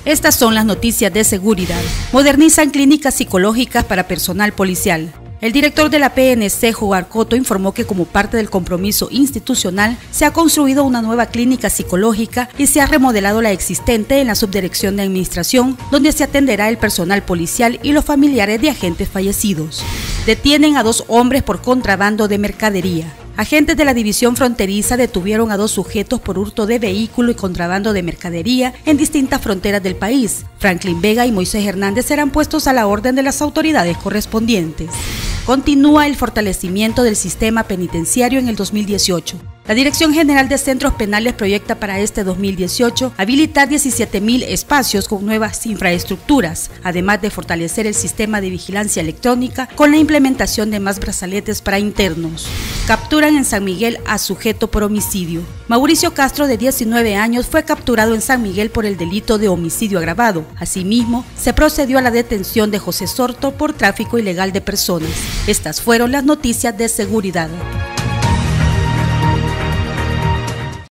Estas son las noticias de seguridad. Modernizan clínicas psicológicas para personal policial. El director de la PNC, Jogar Coto, informó que como parte del compromiso institucional se ha construido una nueva clínica psicológica y se ha remodelado la existente en la subdirección de administración, donde se atenderá el personal policial y los familiares de agentes fallecidos. Detienen a 2 hombres por contrabando de mercadería. Agentes de la División Fronteriza detuvieron a 2 sujetos por hurto de vehículo y contrabando de mercadería en distintas fronteras del país. Franklin Vega y Moisés Hernández serán puestos a la orden de las autoridades correspondientes. Continúa el fortalecimiento del sistema penitenciario en el 2018. La Dirección General de Centros Penales proyecta para este 2018 habilitar 17.000 espacios con nuevas infraestructuras, además de fortalecer el sistema de vigilancia electrónica con la implementación de más brazaletes para internos. Capturan en San Miguel a sujeto por homicidio. Mauricio Castro, de 19 años, fue capturado en San Miguel por el delito de homicidio agravado. Asimismo, se procedió a la detención de José Sorto por tráfico ilegal de personas. Estas fueron las noticias de seguridad.